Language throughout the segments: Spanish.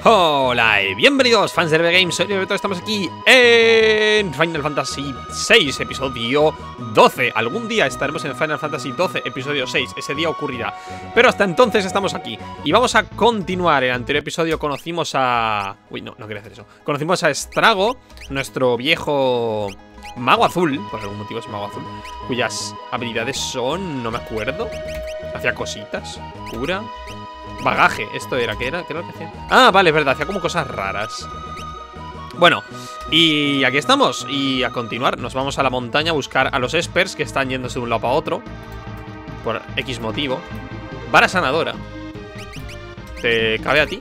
Hola y bienvenidos fans de RB Games, soy Roberto, estamos aquí en Final Fantasy VI, episodio 12. Algún día estaremos en Final Fantasy 12, episodio 6, ese día ocurrirá. Pero hasta entonces estamos aquí y vamos a continuar. En el anterior episodio conocimos a... Uy, no quería hacer eso. Conocimos a Estrago, nuestro viejo mago azul, por algún motivo es mago azul, cuyas habilidades son... no me acuerdo. Hacía cositas, cura... Bagaje, esto era, ¿qué era? ¿Qué era lo que hacía? Ah, vale, es verdad, hacía como cosas raras. Bueno, y aquí estamos. Y a continuar, nos vamos a la montaña a buscar a los espers que están yéndose de un lado para otro por X motivo. Vara sanadora. ¿Te cabe a ti?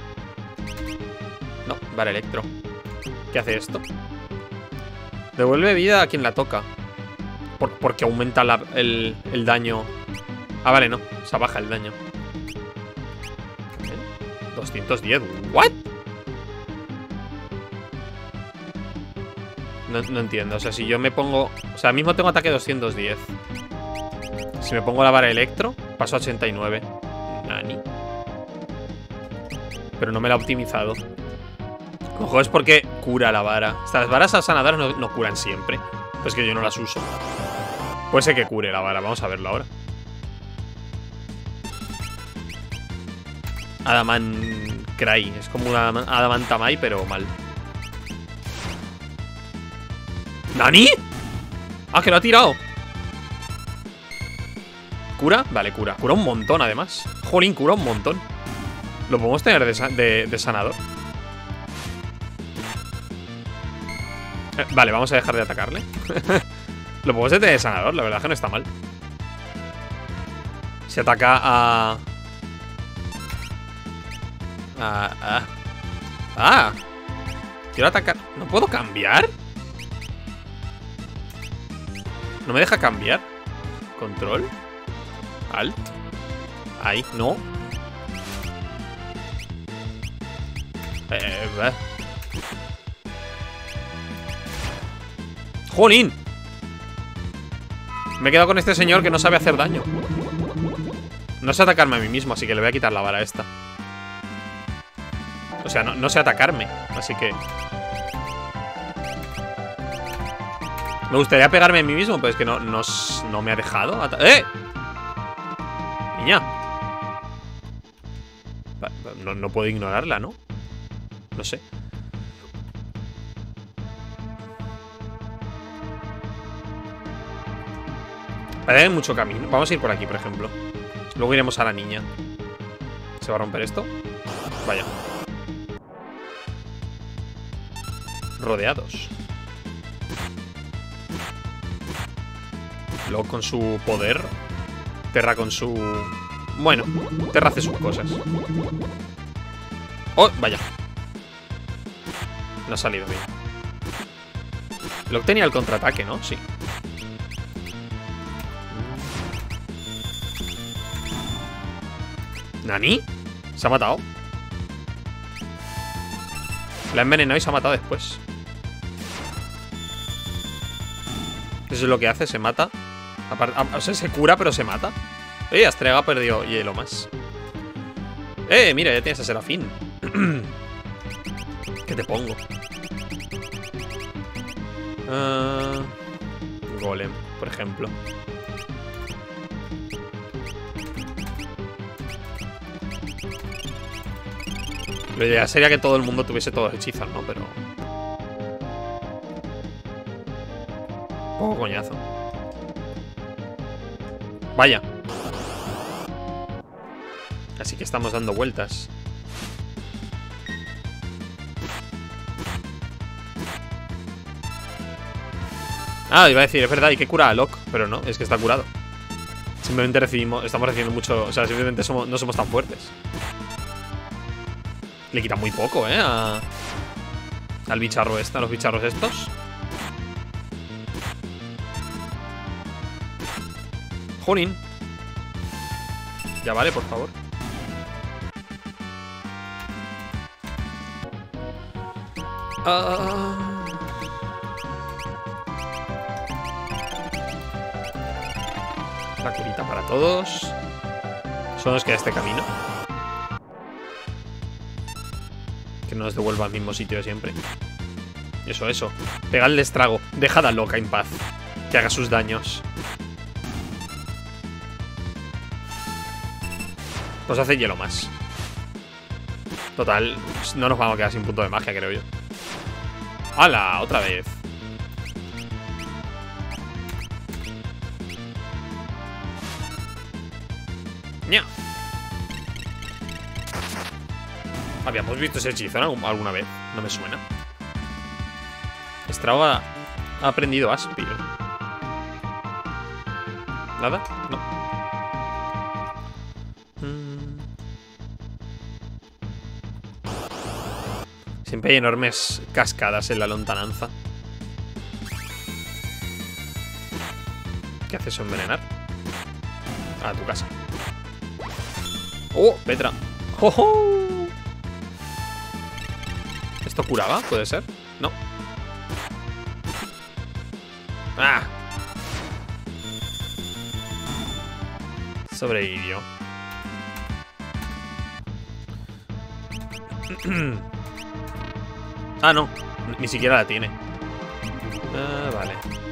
No, vara electro. ¿Qué hace esto? Devuelve vida a quien la toca. Porque aumenta el daño. Ah, vale, no, se baja el daño. 210, ¿what? No entiendo, o sea, si yo me pongo... O sea, mismo tengo ataque 210. Si me pongo la vara electro, paso a 89. Nani. Pero no me la he optimizado. Ojo, es porque cura la vara. Estas varas sanadoras no curan siempre. Pues que yo no las uso. Puede ser que cure la vara, vamos a verlo ahora. Adamant Cry, es como una Adamantamai, pero mal. ¿Nani? Ah, que lo ha tirado. ¿Cura? Vale, cura. Cura un montón, además. Jolín, cura un montón. Lo podemos tener de sanador. Vale, vamos a dejar de atacarle. Lo podemos tener de sanador, la verdad es que no está mal. Se ataca a... quiero atacar. ¿No puedo cambiar? ¿No me deja cambiar? Control. Alt. Ahí, no. ¡Jolín! Me he quedado con este señor que no sabe hacer daño. No sé atacarme a mí mismo, así que le voy a quitar la vara esta. O sea, no sé atacarme, así que... Me gustaría pegarme a mí mismo, pero es que no me ha dejado. ¡Eh! Niña. No puedo ignorarla, ¿no? No sé. Hay mucho camino. Vamos a ir por aquí, por ejemplo. Luego iremos a la niña. ¿Se va a romper esto? Vaya. Rodeados. Luego con su poder, Terra con su... Bueno, Terra hace sus cosas. ¡Oh! Vaya. No ha salido bien. Locke tenía el contraataque, ¿no? Sí. ¿Nani? ¿Se ha matado? La ha envenenado y se ha matado después. Eso es lo que hace, se mata. O sea, se cura, pero se mata. Astrega perdió hielo más. Mira, ya tienes a Serafín. ¿Qué te pongo? Golem, por ejemplo. La idea sería que todo el mundo tuviese todos los hechizos, ¿no? Pero... poco coñazo. Vaya. Así que estamos dando vueltas. Ah, iba a decir, es verdad, hay que curar a Locke. Pero no, es que está curado. Simplemente estamos recibiendo mucho. O sea, simplemente no somos tan fuertes. Le quita muy poco, al bicharro a los bicharros estos. Jolín. Ya vale, por favor. La curita para todos. Solo nos queda este camino. Que no nos devuelva al mismo sitio de siempre. Eso. Pegadle estrago. Dejad a Loca en paz. Que haga sus daños. Pues hace hielo más. Total, no nos vamos a quedar sin punto de magia, creo yo. ¡Hala! Otra vez. ¡Nya! Habíamos visto ese hechizo alguna vez. No me suena. Estrago ha aprendido Aspir. ¿Nada? No. Siempre hay enormes cascadas en la lontananza. ¿Qué hace eso? ¿Envenenar? A tu casa. ¡Oh! Petra. ¡Oh, oh! ¿Esto curaba? ¿Puede ser? No. ¡Ah! Sobrevivió. Ah, no. Ni siquiera la tiene. Vale.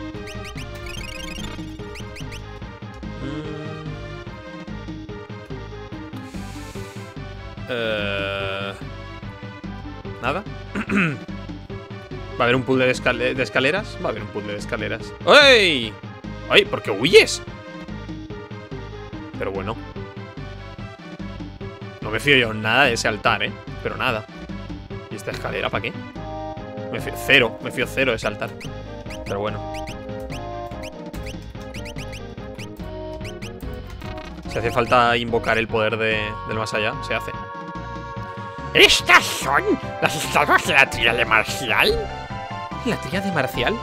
¿Nada? ¿Va a haber un puzzle de escaleras? Va a haber un puzzle de escaleras. ¡Ey! ¡Ay! ¿Por qué huyes? Pero bueno. No me fío yo nada de ese altar, ¿eh? Pero nada. ¿Y esta escalera para qué? Me fío cero de ese altar. Pero bueno. Si hace falta invocar el poder del más allá, se hace. ¿Estas son las estatuas de la tríade marcial? ¿La tríade marcial?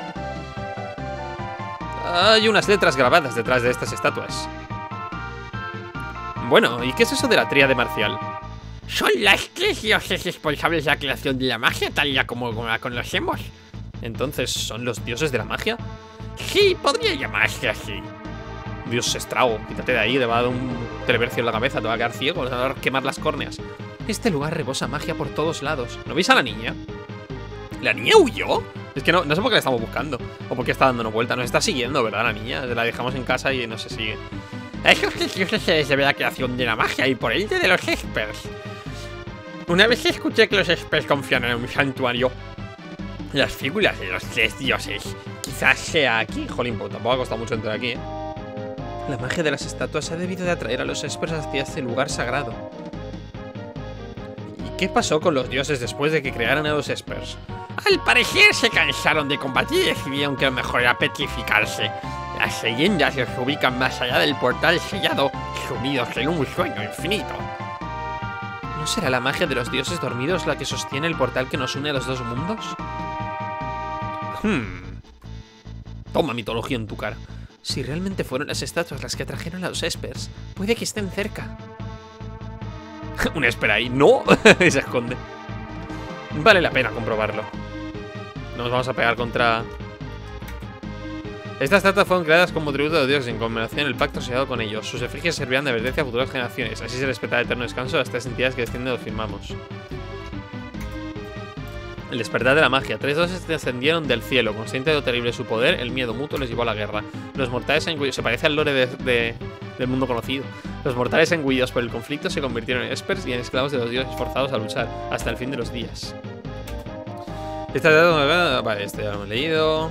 Hay unas letras grabadas detrás de estas estatuas. Bueno, ¿y qué es eso de la tríade marcial? Son las tres dioses responsables de la creación de la magia, tal y como la conocemos. Entonces, ¿son los dioses de la magia? Sí, podría llamarse así. Dios estrago, quítate de ahí, te va a dar un televercio en la cabeza, te va a quedar ciego, te va a quemar las córneas. Este lugar rebosa magia por todos lados. ¿No veis a la niña? ¿La niña huyó? Es que no sé por qué la estamos buscando. O por qué está dándonos vuelta. Nos está siguiendo, ¿verdad, la niña? La dejamos en casa y no se sigue. A esos dioses se les debe la creación de la magia y por ende de los espers. Una vez escuché que los espers confían en un santuario. Las figuras de los tres dioses. Quizás sea aquí. Jolín, pues tampoco ha costado mucho entrar aquí, ¿eh? La magia de las estatuas ha debido de atraer a los espers hacia este lugar sagrado. ¿Y qué pasó con los dioses después de que crearan a los espers? Al parecer se cansaron de combatir y decidieron que lo mejor era petrificarse. Las leyendas los ubican más allá del portal sellado, sumidos en un sueño infinito. ¿No será la magia de los dioses dormidos la que sostiene el portal que nos une a los dos mundos? Toma mitología en tu cara. Si realmente fueron las estatuas las que atrajeron a los espers, puede que estén cerca. Un esper ahí. ¡No! Y se esconde. Vale la pena comprobarlo. Nos vamos a pegar contra... Estas estatuas fueron creadas como tributo de los dioses en conmemoración del pacto sellado con ellos. Sus efigies servían de advertencia a futuras generaciones. Así se respeta el eterno descanso a las tres entidades que descienden los firmamos. El despertar de la magia. Tres dioses descendieron del cielo. Conscientes de lo terrible de su poder, el miedo mutuo les llevó a la guerra. Los mortales engullidos... Se parece al lore del mundo conocido. Los mortales engullidos por el conflicto se convirtieron en espers y en esclavos de los dioses forzados a luchar hasta el fin de los días. Vale, este ya lo hemos leído.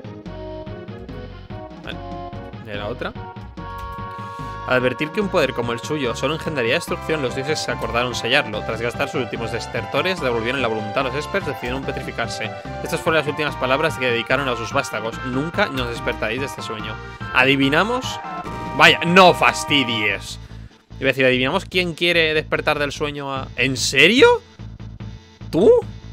Vale. ¿Y la otra? Al advertir que un poder como el suyo solo engendraría destrucción, los dioses se acordaron sellarlo. Tras gastar sus últimos destertores, devolvieron la voluntad a los espers, decidieron petrificarse. Estas fueron las últimas palabras que dedicaron a sus vástagos. Nunca nos despertaréis de este sueño. ¿Adivinamos? Vaya, no fastidies. Iba a decir, ¿adivinamos quién quiere despertar del sueño a...? ¿En serio? ¿Tú?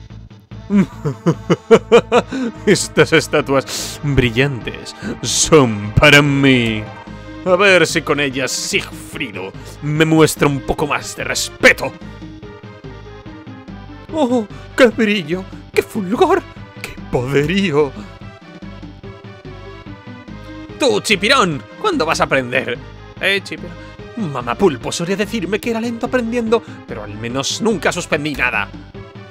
Estas estatuas brillantes son para mí. A ver si con ellas Sigfrido me muestra un poco más de respeto. ¡Oh! ¡Qué brillo! ¡Qué fulgor! ¡Qué poderío! ¡Tú, Chipirón! ¿Cuándo vas a aprender? Chipirón. Mamá Pulpo solía decirme que era lento aprendiendo, pero al menos nunca suspendí nada.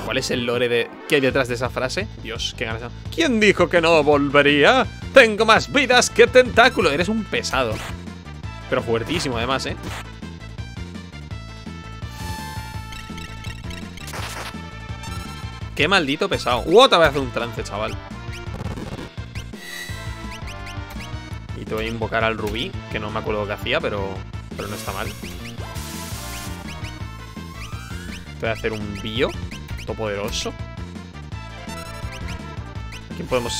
¿Cuál es el lore que hay detrás de esa frase? Dios, qué ganas. ¿Quién dijo que no volvería? Tengo más vidas que tentáculo. Eres un pesado. Pero fuertísimo además, ¿eh? Qué maldito pesado. Otra vez hacer un trance, chaval. Y te voy a invocar al rubí, que no me acuerdo qué hacía, pero no está mal. Te voy a hacer un bio todopoderoso. Aquí podemos...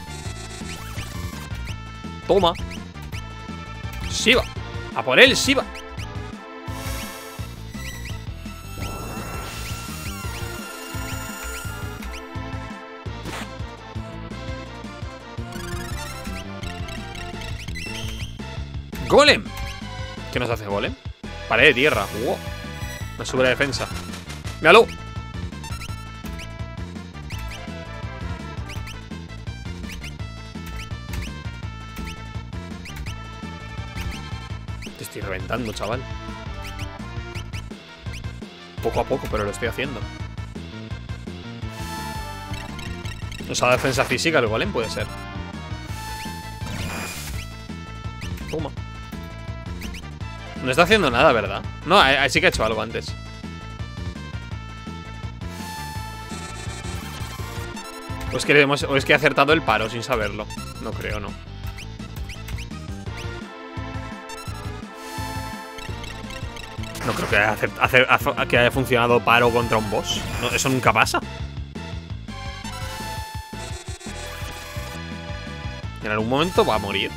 Toma. Shiva. A por él, Shiva. ¡Golem! ¿Qué nos hace Golem? Pared de tierra. ¡Wow! Nos sube la defensa. ¡Míralo! Te estoy reventando, chaval. Poco a poco, pero lo estoy haciendo. Nos ha dado defensa física el Golem, puede ser. Toma. No está haciendo nada, ¿verdad? No, sí que ha hecho algo antes. O es que he acertado el paro sin saberlo. No creo, no. No creo que haya funcionado paro contra un boss. No, eso nunca pasa. En algún momento va a morir.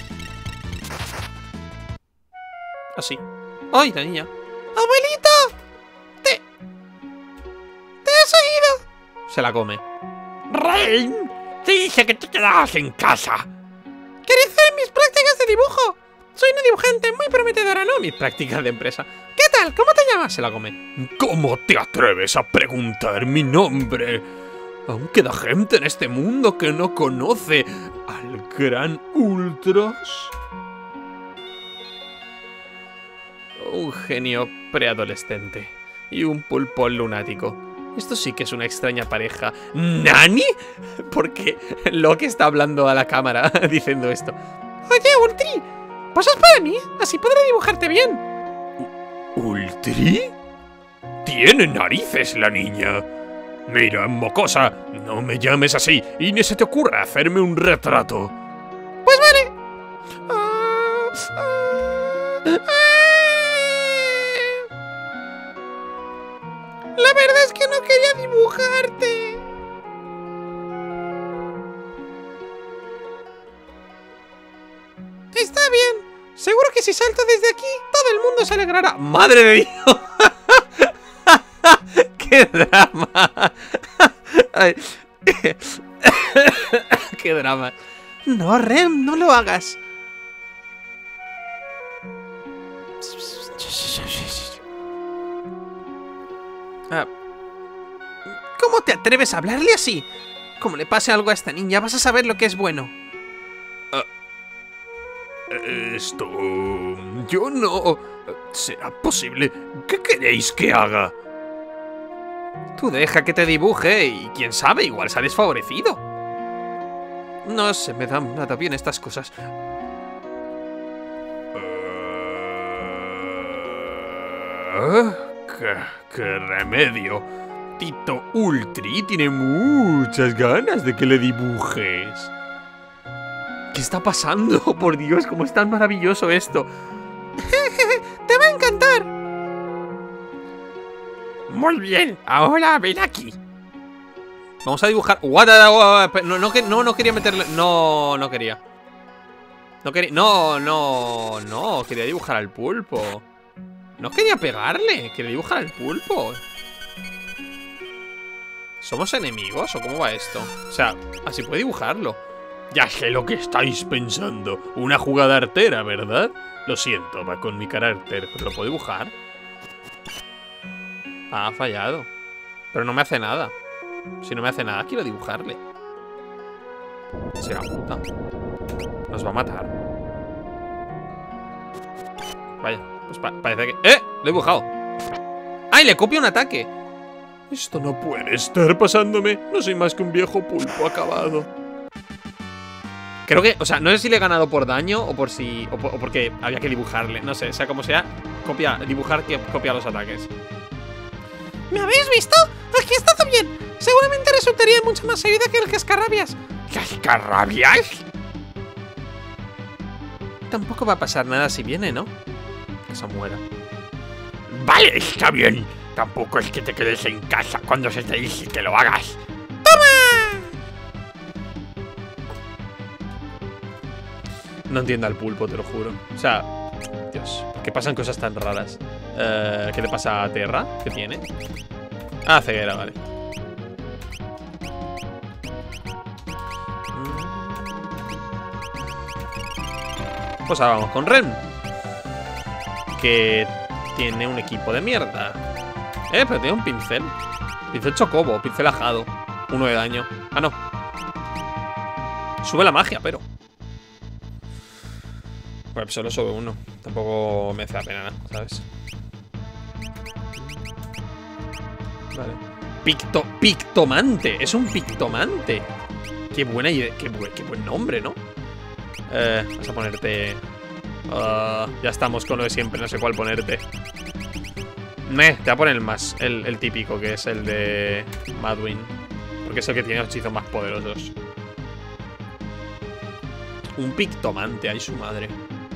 Así. ¡Ay, la niña! ¡Abuelito! ¡Te has oído! Se la come. ¡Rain! Te dije que te quedabas en casa. ¡Quería hacer mis prácticas de dibujo! Soy una dibujante muy prometedora, ¿no? Mis prácticas de empresa. ¿Qué tal? ¿Cómo te llamas? Se la come. ¿Cómo te atreves a preguntar mi nombre? Aún queda gente en este mundo que no conoce al gran Ultros. Un genio preadolescente y un pulpo lunático. Esto sí que es una extraña pareja. ¿Nani? Porque Locke está hablando a la cámara diciendo esto. Oye, Ultri, ¿pasas para mí? Así podré dibujarte bien. ¿Ultri? Tiene narices la niña. Mira, mocosa, no me llames así y ni se te ocurra hacerme un retrato. Pues vale. La verdad es que no quería dibujarte. Está bien. Seguro que si salto desde aquí, todo el mundo se alegrará. ¡Madre de Dios! ¡Qué drama! Ay. ¡Qué drama! No, Rem, no lo hagas. ¿Cómo te atreves a hablarle así? Como le pase algo a esta niña, vas a saber lo que es bueno. Esto... Yo no... ¿Será posible? ¿Qué queréis que haga? Tú deja que te dibuje y quién sabe, igual sales favorecido. No se me dan nada bien estas cosas. ¿Qué remedio? Tito Ultri tiene muchas ganas de que le dibujes. ¿Qué está pasando? Por Dios, cómo es tan maravilloso esto. ¡Te va a encantar! Muy bien, ahora ven aquí. Vamos a dibujar... No quería meterle... No quería. No, quería dibujar al pulpo. No quería pegarle, quería dibujar al pulpo. ¿Somos enemigos o cómo va esto? O sea, así puede dibujarlo. Ya sé lo que estáis pensando. Una jugada artera, ¿verdad? Lo siento, va con mi carácter. ¿Pero lo puedo dibujar? Ah, ha fallado. Pero no me hace nada. Si no me hace nada, quiero dibujarle. Será puta. Nos va a matar. Vaya, pues parece que... ¡Eh! Lo he dibujado. ¡Ay! Le copio un ataque. Esto no puede estar pasándome. No soy más que un viejo pulpo acabado. Creo que, o sea, no sé si le he ganado por daño o por si. O porque había que dibujarle. No sé, sea como sea, dibujar que copia los ataques. ¿Me habéis visto? Aquí está todo bien. Seguramente resultaría de mucha más ayuda que el cascarrabias. ¿Cascarrabias? Tampoco va a pasar nada si viene, ¿no? Que se muera. Vale, está bien. Tampoco es que te quedes en casa cuando se te dice que lo hagas. No entiendo al pulpo, te lo juro. O sea, Dios, ¿qué pasan cosas tan raras? ¿Qué le pasa a Terra? ¿Qué tiene? Ah, ceguera, vale. Pues ahora vamos con Ren, que tiene un equipo de mierda. Pero tiene un pincel. Pincel chocobo, pincel ajado. 1 de daño. Ah, no. Sube la magia, pero bueno, solo sube 1. Tampoco me hace la pena nada, ¿sabes? Vale. Pictomante. Es un pictomante. Qué buena idea. Qué buen nombre, ¿no? Vas a ponerte... ya estamos con lo de siempre. No sé cuál ponerte. Te voy a poner el típico, que es el de Madwin, porque es el que tiene los hechizos más poderosos. Un pictomante, ay su madre.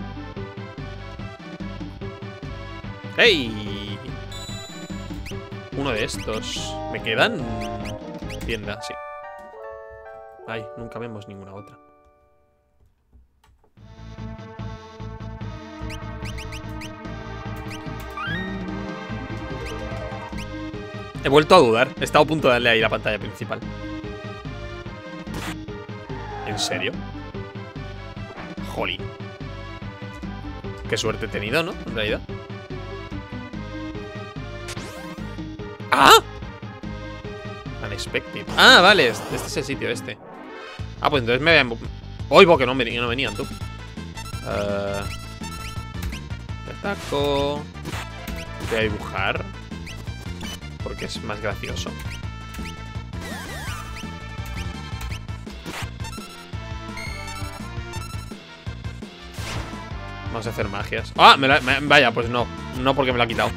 ¡Ey! Uno de estos. ¿Me quedan? Tienda, sí. Ay, nunca vemos ninguna otra. He vuelto a dudar. He estado a punto de darle ahí la pantalla principal. ¿En serio? Jolín. Qué suerte he tenido, ¿no? En realidad. ¡Ah! Unexpected. Ah, vale. Este es el sitio este. Ah, pues entonces me vean... Oigo que no venían, tú. Te ataco. Voy a dibujar, porque es más gracioso. Vamos a hacer magias. ¡Ah! Vaya, pues no. No, porque me lo ha quitado.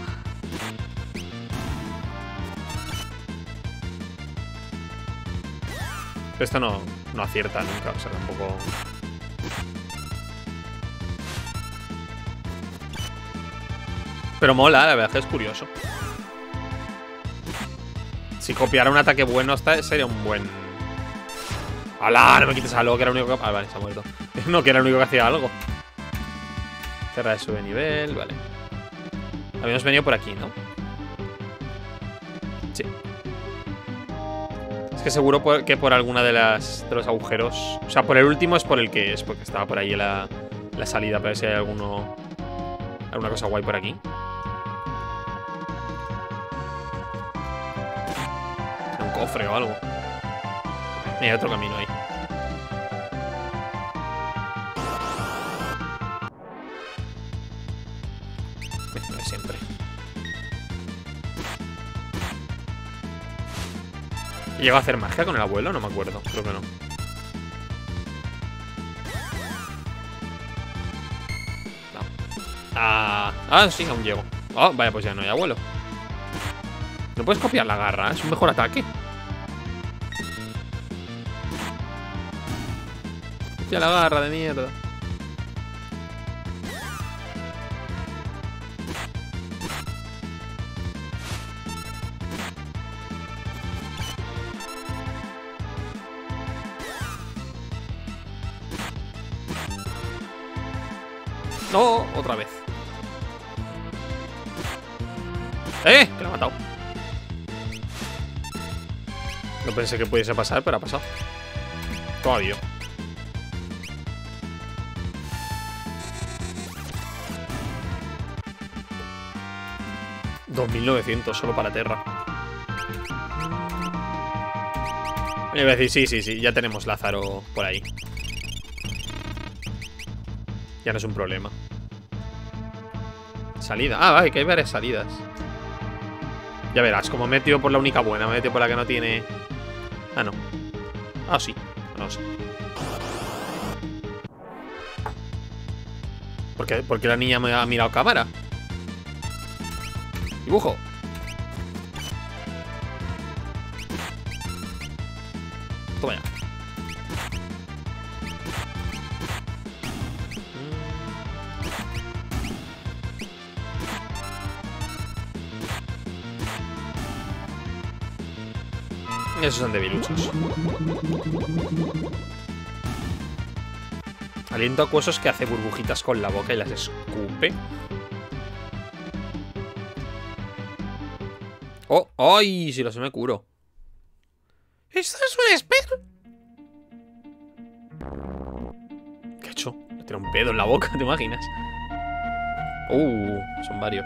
Esto no acierta nunca. O sea, tampoco... Pero mola, la verdad es curioso. Si copiara un ataque bueno, sería un buen... ¡Hala! No me quites algo, que era el único que... Ah, vale, se ha muerto. No, que era el único que hacía algo. Terra de sube nivel, vale. Habíamos venido por aquí, ¿no? Sí. Es que seguro que por alguna de los agujeros... O sea, por el último es por el que es, porque estaba por ahí en la salida. Para ver si hay alguna cosa guay por aquí. Un cofre o algo. Mira, hay otro camino ahí. Lo de siempre. ¿Llegó a hacer magia con el abuelo? No me acuerdo, creo que no. Sí, aún llego. Oh, vaya, pues ya no hay abuelo. No puedes copiar la garra, es un mejor ataque. Copia la garra de mierda. No, otra vez. Que lo ha matado. No pensé que pudiese pasar, pero ha pasado. Todavía. $2.900 solo para Terra. Voy a decir, sí, ya tenemos Lázaro por ahí. Ya no es un problema. Salida. Ah, vale, que hay varias salidas. Ya verás, como me he metido por la única buena, me he metido por la que no tiene... Ah, no. Ah, sí. No sé. ¿Por qué la niña me ha mirado cámara? Dibujo. Toma ya. Esos son debiluchos. Aliento acuosos que hace burbujitas con la boca y las escupe. ¡Oh! ¡Ay! Si lo se me curo. ¿Esto es un esper? ¿Qué ha hecho? Le tira un pedo en la boca, ¿te imaginas? Son varios.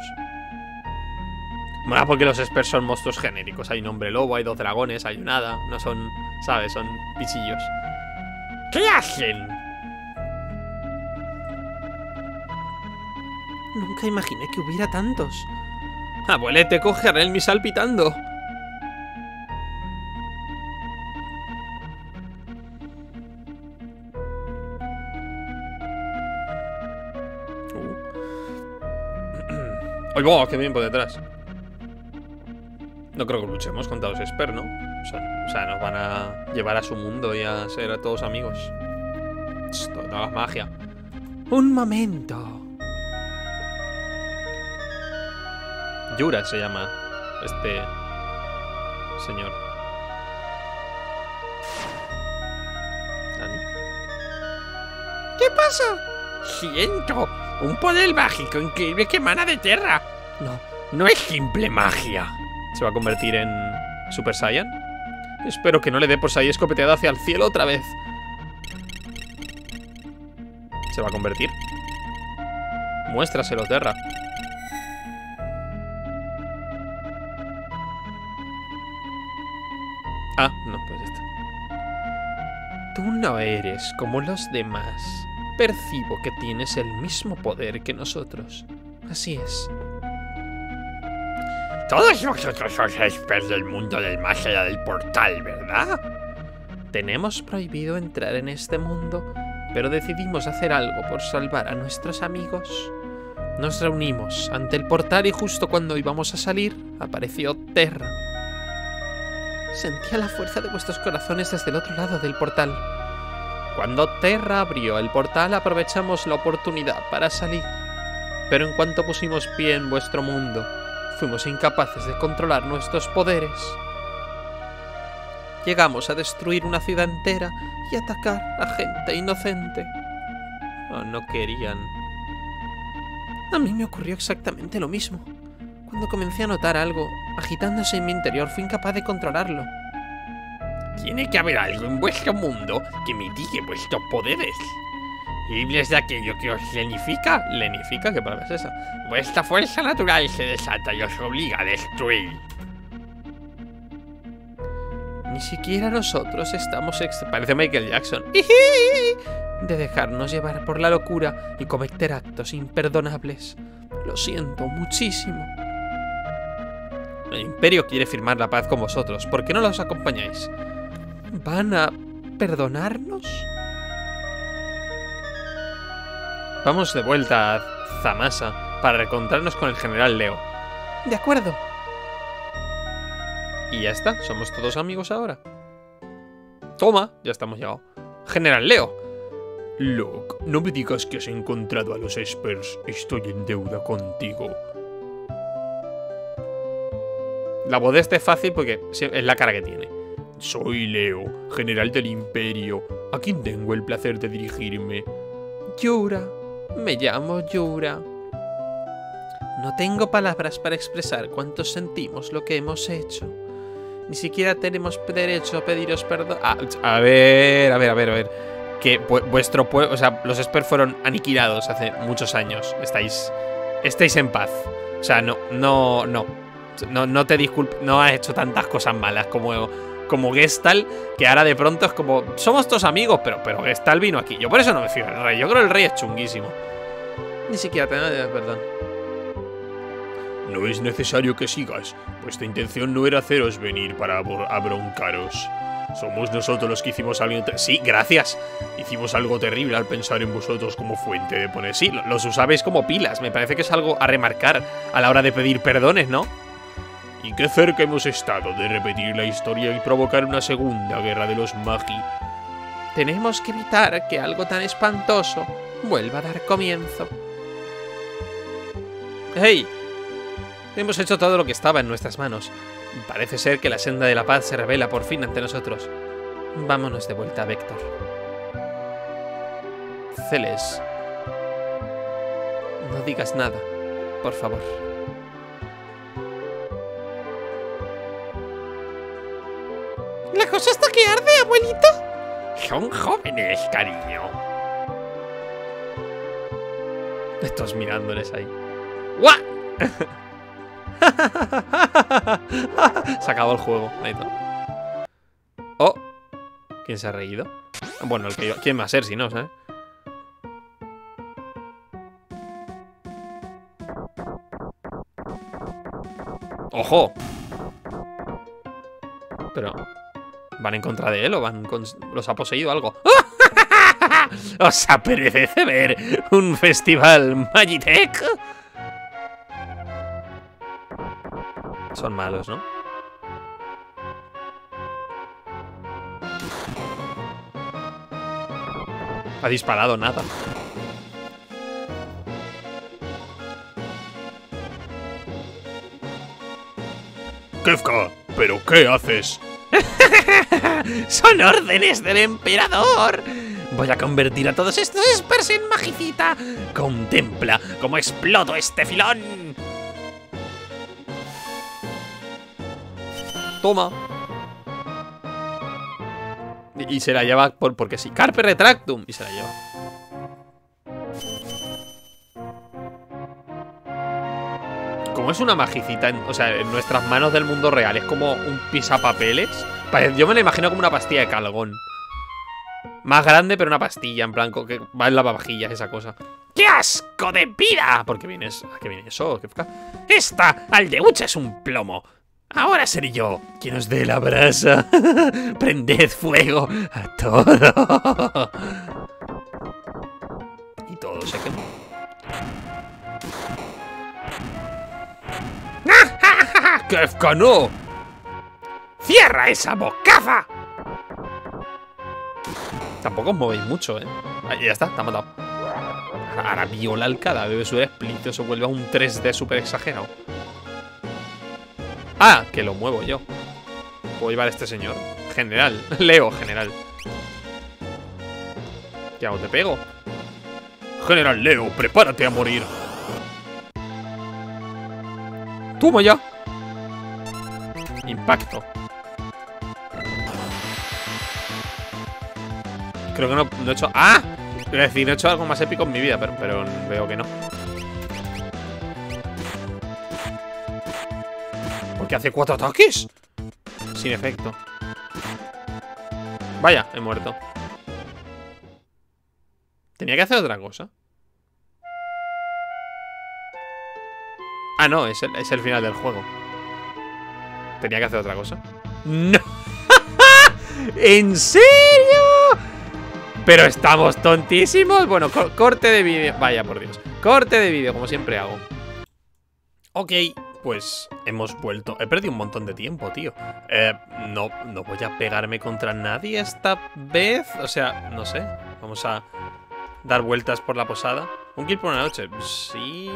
Mola porque los espers son monstruos genéricos. Hay un hombre lobo, hay 2 dragones, hay un hada. No son, ¿sabes? Son bichillos. ¿Qué hacen? Nunca imaginé que hubiera tantos. Abuelete, coge a Relmi salpitando. ¡Ay, va! ¡Qué bien por detrás! No creo que luchemos contra los Esper, ¿no? O sea, nos van a llevar a su mundo y a ser a todos amigos. Toda la magia. ¡Un momento! Yura se llama este señor. ¿Dani? ¿Qué pasa? Siento un poder mágico increíble que emana de Terra. No es simple magia. ¿Se va a convertir en Super Saiyan? Espero que no le dé por salir escopeteado hacia el cielo otra vez. ¿Se va a convertir? Muéstraselo, Terra. Ah, no, pues ya está. Tú no eres como los demás. Percibo que tienes el mismo poder que nosotros. Así es. Todos vosotros sois expertos del mundo del más allá del portal, ¿verdad? Tenemos prohibido entrar en este mundo, pero decidimos hacer algo por salvar a nuestros amigos. Nos reunimos ante el portal y justo cuando íbamos a salir, apareció Terra. Sentía la fuerza de vuestros corazones desde el otro lado del portal. Cuando Terra abrió el portal, aprovechamos la oportunidad para salir. Pero en cuanto pusimos pie en vuestro mundo, fuimos incapaces de controlar nuestros poderes. Llegamos a destruir una ciudad entera y atacar a gente inocente. No querían. A mí me ocurrió exactamente lo mismo. Cuando comencé a notar algo agitándose en mi interior, fui incapaz de controlarlo. Tiene que haber algo en vuestro mundo que mitigue vuestros poderes. Libles de aquello que os lenifica. ¿Lenifica? ¿Qué palabra es esa? Vuestra fuerza natural se desata y os obliga a destruir. Ni siquiera nosotros estamos... Parece Michael Jackson. De dejarnos llevar por la locura y cometer actos imperdonables. Lo siento muchísimo. El Imperio quiere firmar la paz con vosotros. ¿Por qué no los acompañáis? ¿Van a perdonarnos? Vamos de vuelta a Zamasa para reencontrarnos con el general Leo. De acuerdo. Y ya está, somos todos amigos ahora. Toma, ya estamos llegados. General Leo. Locke, no me digas que has encontrado a los Espers. Estoy en deuda contigo. La voz de este es fácil porque es la cara que tiene. Soy Leo, general del Imperio. ¿A quién tengo el placer de dirigirme? Yura. Me llamo Yura. No tengo palabras para expresar cuánto sentimos lo que hemos hecho. Ni siquiera tenemos derecho a pediros perdón. A ver. Que vuestro pueblo, o sea, los Esper fueron aniquilados hace muchos años. Estáis en paz. O sea, no te disculpes. No has hecho tantas cosas malas como Gestalt, que ahora de pronto es como somos todos amigos, pero Gestalt vino aquí. Yo por eso no me fío del rey. Yo creo que el rey es chunguísimo. Ni siquiera te perdón. No es necesario que sigas. Vuestra intención no era haceros venir para abroncaros. Somos nosotros los que hicimos algo... Sí, gracias. Hicimos algo terrible al pensar en vosotros como fuente de poner... Sí, los usabais como pilas. Me parece que es algo a remarcar a la hora de pedir perdones, ¿no? Y qué cerca hemos estado de repetir la historia y provocar una segunda guerra de los Magi. Tenemos que evitar que algo tan espantoso vuelva a dar comienzo. ¡Hey! Hemos hecho todo lo que estaba en nuestras manos. Parece ser que la senda de la paz se revela por fin ante nosotros. Vámonos de vuelta a Vector. Celes, no digas nada, por favor. ¿La cosa está que arde, abuelito? Son jóvenes, cariño. Estos mirándoles ahí. ¡Guau! Se acabó el juego. Oh, ¿quién se ha reído? Bueno, el que iba... ¿Quién va a ser si no, sabes? ¡Ojo! Pero... ¿van en contra de él o van con... los ha poseído algo? ¿Os apetece ver un festival Magitech? Son malos, ¿no? Ha disparado nada. Kefka, ¿pero qué haces? ¡Son órdenes del emperador! Voy a convertir a todos estos espers en magicita. Contempla cómo exploto este filón. Toma. Y se la lleva porque sí. Carpe retractum. Y se la lleva. Como es una magicita, o sea, en nuestras manos del mundo real, es como un pisapapeles. Yo me la imagino como una pastilla de Calgon. Más grande, pero una pastilla, en plan, que va en lavavajillas, esa cosa. ¡Qué asco de vida! ¿Por qué vienes? ¿A qué viene eso? Esta aldeucha es un plomo. Ahora seré yo quien os dé la brasa. Prended fuego a todo. Y todo se quemó. ¡Kefka, no! ¡Cierra esa bocaza! Tampoco os movéis mucho, ¿eh? Ahí ya está, te ha matado. Ahora viola el cadáver de su explícito, se vuelve a un 3D súper exagerado. Ah, que lo muevo yo. ¿Puedo llevar a este señor? General, Leo, general. ¿Qué hago? ¿Te pego? General Leo, prepárate a morir. ¡Toma ya! Impacto. Creo que no he hecho... ¡Ah! Es decir, no he hecho algo más épico en mi vida, pero veo que no. ¿Por qué hace 4 ataques? Sin efecto. Vaya, he muerto. Tenía que hacer otra cosa. Ah, no, es el final del juego. Tenía que hacer otra cosa. ¡No! ¿En serio? Pero estamos tontísimos. Bueno, corte de vídeo. Vaya, por Dios. Corte de vídeo, como siempre hago. Ok, pues hemos vuelto. He perdido un montón de tiempo, tío. No voy a pegarme contra nadie esta vez. O sea, no sé. Vamos a dar vueltas por la posada. Un kill por una noche. Sí...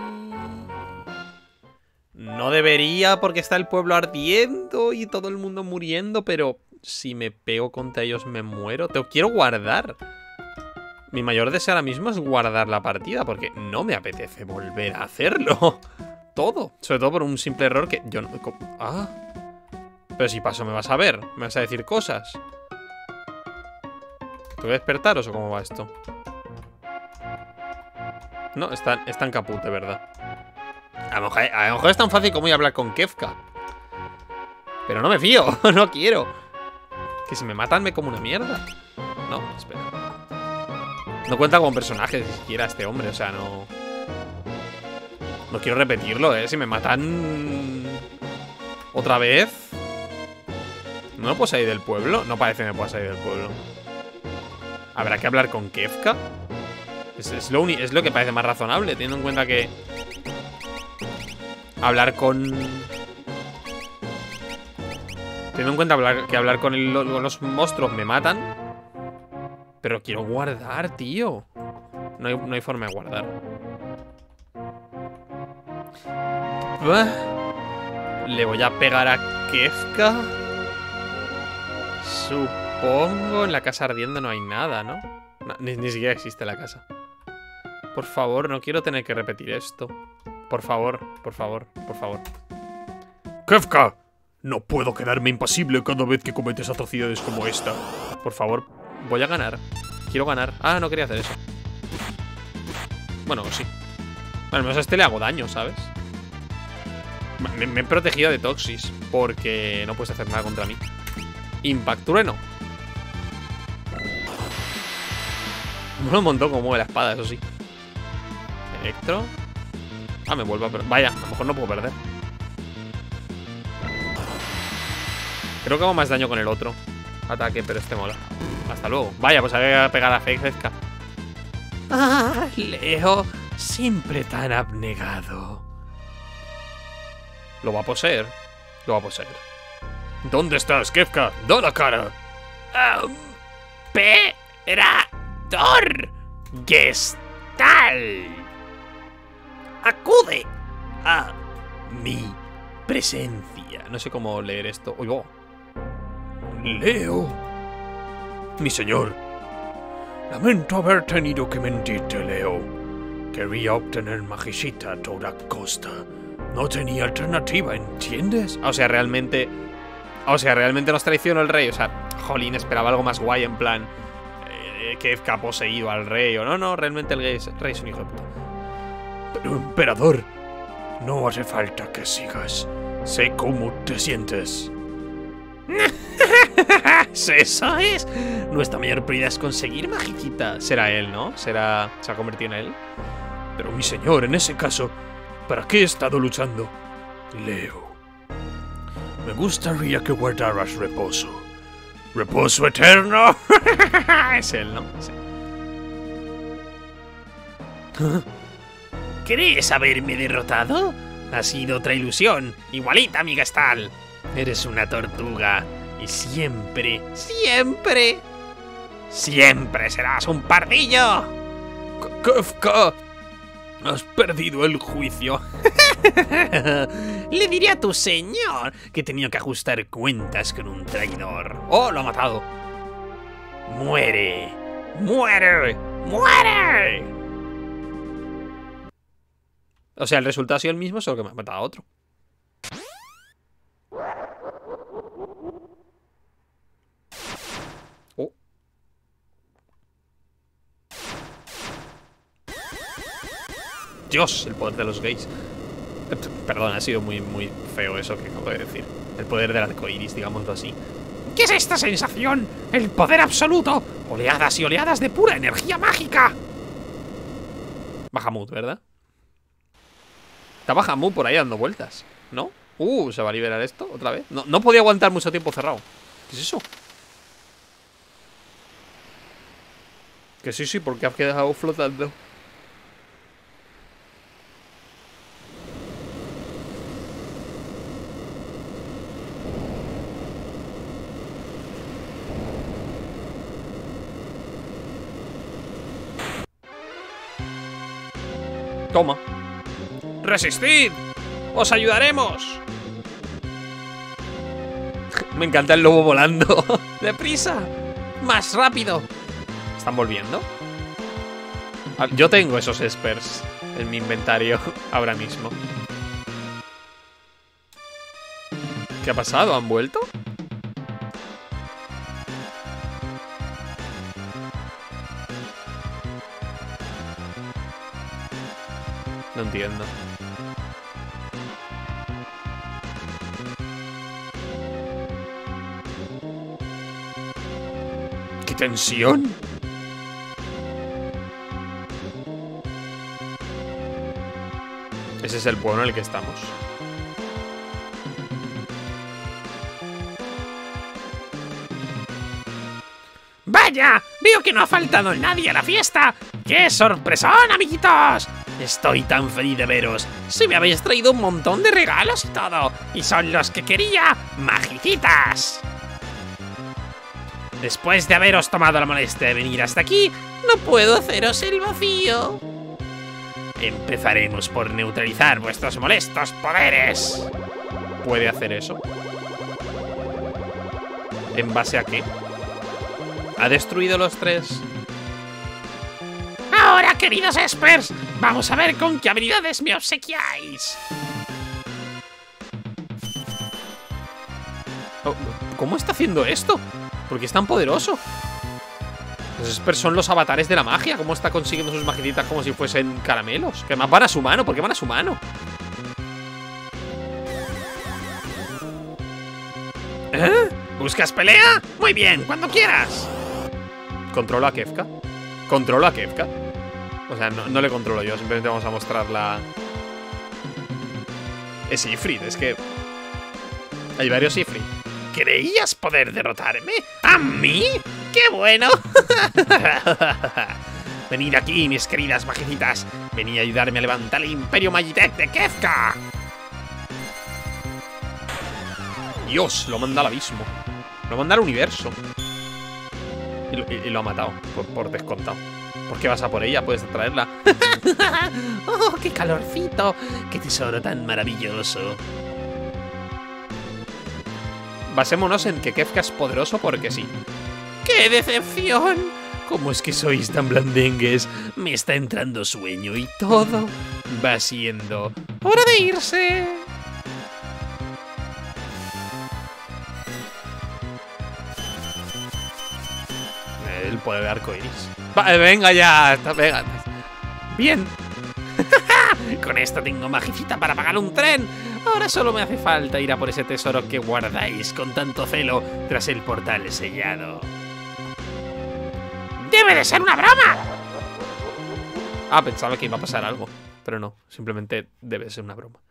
No debería porque está el pueblo ardiendo y todo el mundo muriendo, pero si me pego contra ellos me muero. Te quiero guardar. Mi mayor deseo ahora mismo es guardar la partida porque no me apetece volver a hacerlo. Todo. Sobre todo por un simple error que yo no... Ah. Pero si paso me vas a ver. Me vas a decir cosas. ¿Tengo que despertaros o cómo va esto? No, está en caput, de verdad. A lo mejor es tan fácil como ir a hablar con Kefka. Pero no me fío, no quiero. Que si me matan me como una mierda. No, espera. No cuenta como personaje ni siquiera este hombre, o sea, no... No quiero repetirlo, si me matan otra vez. ¿No me puedo salir del pueblo? No parece que me pueda salir del pueblo. ¿Habrá que hablar con Kefka? Es lo que parece más razonable, teniendo en cuenta que hablar con... Teniendo en cuenta que hablar con los monstruos me matan. Pero quiero guardar, tío. No hay forma de guardar. Le voy a pegar a Kefka. Supongo. En la casa ardiendo no hay nada, ¿no? Ni siquiera existe la casa. Por favor, no quiero tener que repetir esto. Por favor, por favor, por favor. ¡Kefka! No puedo quedarme impasible cada vez que cometes atrocidades como esta. Por favor, voy a ganar. Quiero ganar. Ah, no quería hacer eso. Bueno, sí. Al menos a este le hago daño, ¿sabes? Me he protegido de Toxis, porque no puedes hacer nada contra mí. Impact Trueno. Mola un montón como mueve la espada, eso sí. Electro. Ah, me vuelvo a perder. Vaya, a lo mejor no puedo perder. Creo que hago más daño con el otro ataque, pero este mola. Hasta luego. Vaya, pues había que pegar a Fezca. Ah, Leo, siempre tan abnegado. Lo va a poseer. Lo va a poseer. ¿Dónde estás, Kefka? ¡Da la cara! ¡Emperador Gestal! ¡Acude a mi presencia! No sé cómo leer esto. ¡Uy, oh! Leo. Mi señor. Lamento haber tenido que mentirte, Leo. Quería obtener Magicita a toda costa. No tenía alternativa, ¿entiendes? O sea, realmente nos traicionó el rey. O sea, jolín, esperaba algo más guay, en plan Kefka ha poseído al rey. O no, realmente el rey es un hijo de puta. Pero, emperador, no hace falta que sigas. Sé cómo te sientes. Eso es. Nuestra mayor prioridad es conseguir Magicita. Será él, ¿no? ¿Se ha convertido en él? Pero mi señor, en ese caso, ¿para qué he estado luchando? Leo, me gustaría que guardaras reposo. ¿Reposo eterno? Es él, ¿no? Sí. ¿Crees haberme derrotado? Ha sido otra ilusión. Igualita, mi Gestal. Eres una tortuga. Y siempre serás un pardillo. Kefka, has perdido el juicio. Le diré a tu señor que he tenido que ajustar cuentas con un traidor. ¡Oh, lo ha matado! ¡Muere! ¡Muere! ¡Muere! O sea, el resultado ha sido el mismo, solo que me ha matado a otro. Oh. Dios, el poder de los gays. Perdón, ha sido muy feo eso que acabo de decir. El poder del arco iris, digámoslo así. ¿Qué es esta sensación? ¡El poder absoluto! ¡Oleadas y oleadas de pura energía mágica! Bahamut, ¿verdad? Está Bahamut por ahí dando vueltas, ¿no? ¿Se va a liberar esto otra vez? No podía aguantar mucho tiempo cerrado. ¿Qué es eso? Que sí, porque ha quedado flotando. Toma. ¡Resistid! ¡Os ayudaremos! Me encanta el lobo volando. ¡Deprisa! ¡Más rápido! ¿Están volviendo? Yo tengo esos espers en mi inventario ahora mismo. ¿Qué ha pasado? ¿Han vuelto? No entiendo. ¡Qué tensión! ¿Es Ese es el pueblo en el que estamos. ¡Vaya! Veo que no ha faltado nadie a la fiesta. ¡Qué sorpresón, amiguitos! Estoy tan feliz de veros. Si me habéis traído un montón de regalos y todo. Y son los que quería. ¡Magicitas! Después de haberos tomado la molestia de venir hasta aquí, no puedo haceros el vacío. Empezaremos por neutralizar vuestros molestos poderes. ¿Puede hacer eso? ¿En base a qué? ¿Ha destruido los 3? Ahora, queridos espers, vamos a ver con qué habilidades me obsequiáis. Oh, ¿cómo está haciendo esto? ¿Por qué es tan poderoso? Los espers son los avatares de la magia. ¿Cómo está consiguiendo sus magicitas como si fuesen caramelos? Que más van a su mano. ¿Por qué van a su mano? ¿Eh? ¿Buscas pelea? Muy bien, cuando quieras. ¿Controlo a Kefka? ¿Controlo a Kefka? O sea, no le controlo yo. Simplemente vamos a mostrar la... Es Ifrit, es que... Hay varios Ifrit. ¿Creías poder derrotarme? ¿A mí? ¡Qué bueno! Venid aquí, mis queridas magicitas. Venid a ayudarme a levantar el Imperio Magitek de Kefka. Dios, lo manda al abismo. Lo manda al universo. Y lo ha matado, por descontado. ¿Por qué vas a por ella? Puedes traerla. ¡Oh, qué calorcito! ¡Qué tesoro tan maravilloso! Basémonos en que Kefka es poderoso porque sí. ¡Qué decepción! ¿Cómo es que sois tan blandengues? Me está entrando sueño y todo va siendo hora de irse. El poder de arcoiris. Venga ya. Venga. Bien. Con esto tengo magicita para pagar un tren. Ahora solo me hace falta ir a por ese tesoro que guardáis con tanto celo tras el portal sellado. ¡Debe de ser una broma! Ah, pensaba que iba a pasar algo. Pero no, simplemente debe ser una broma.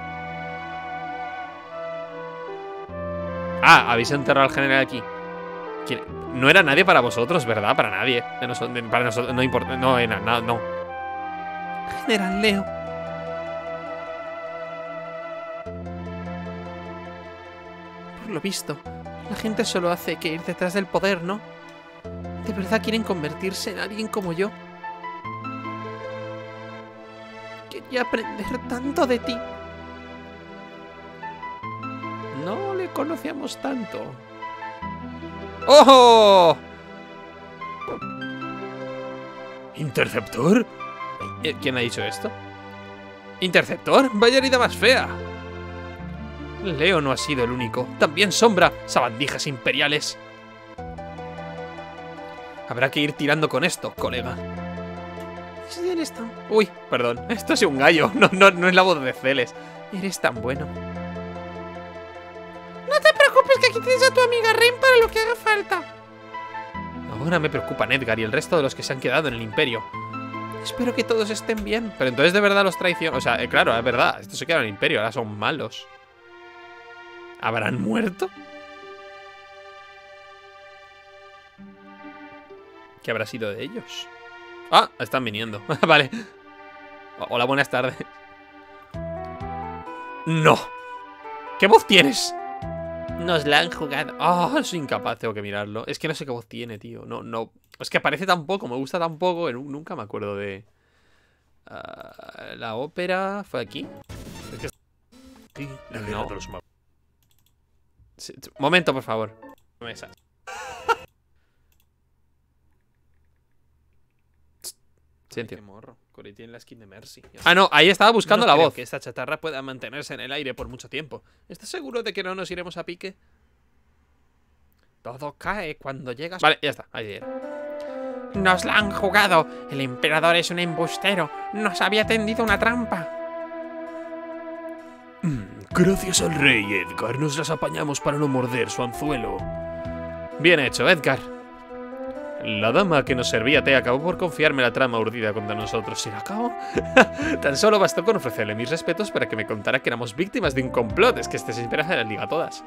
Ah, habéis enterrado al general aquí. No era nadie para vosotros, ¿verdad? Para nadie. Para nosotros no importa. No era nada, no. General Leo. Por lo visto, la gente solo hace que ir detrás del poder, ¿no? ¿De verdad quieren convertirse en alguien como yo? Quería aprender tanto de ti. No le conocíamos tanto. ¡Ojo! ¿Interceptor? ¿Quién ha dicho esto? ¿Interceptor? Vaya herida más fea. Leo no ha sido el único. También Sombra, sabandijas imperiales. Habrá que ir tirando con esto, colega. Eres tan... Uy, perdón. Esto es un gallo. No es la voz de Celes. Eres tan bueno. No te preocupes, que aquí tienes a tu amiga Ren para lo que haga falta. Ahora me preocupan Edgar y el resto de los que se han quedado en el Imperio. Espero que todos estén bien. Pero entonces de verdad los traicionan. O sea, claro, es verdad. Estos se quedaron en el Imperio, ahora son malos. ¿Habrán muerto? ¿Qué habrá sido de ellos? Ah, están viniendo. Vale. Hola, buenas tardes. No. ¿Qué voz tienes? Nos la han jugado. Ah, soy incapaz, tengo que mirarlo. Es que no sé qué voz tiene, tío. No. Es que aparece tan poco, me gusta tan poco. Nunca me acuerdo de... la ópera... ¿Fue aquí? Es que... Sí, la guerra de los magos. Sí, momento, por favor. Silencio. Morro. Corey tiene la skin de Mercy. Ah, no, ahí estaba buscando la voz. Que esta chatarra pueda mantenerse en el aire por mucho tiempo. ¿Estás seguro de que no nos iremos a pique? Todo cae cuando llegas... Vale, ya está, ahí era. Nos la han jugado. El emperador es un embustero. Nos había tendido una trampa. Gracias al rey Edgar, nos las apañamos para no morder su anzuelo. Bien hecho, Edgar. La dama que nos servía té acabó por confiarme la trama urdida contra nosotros. ¿Y la acabó? Tan solo bastó con ofrecerle mis respetos para que me contara que éramos víctimas de un complot. Es que este sin pena las liga a todas.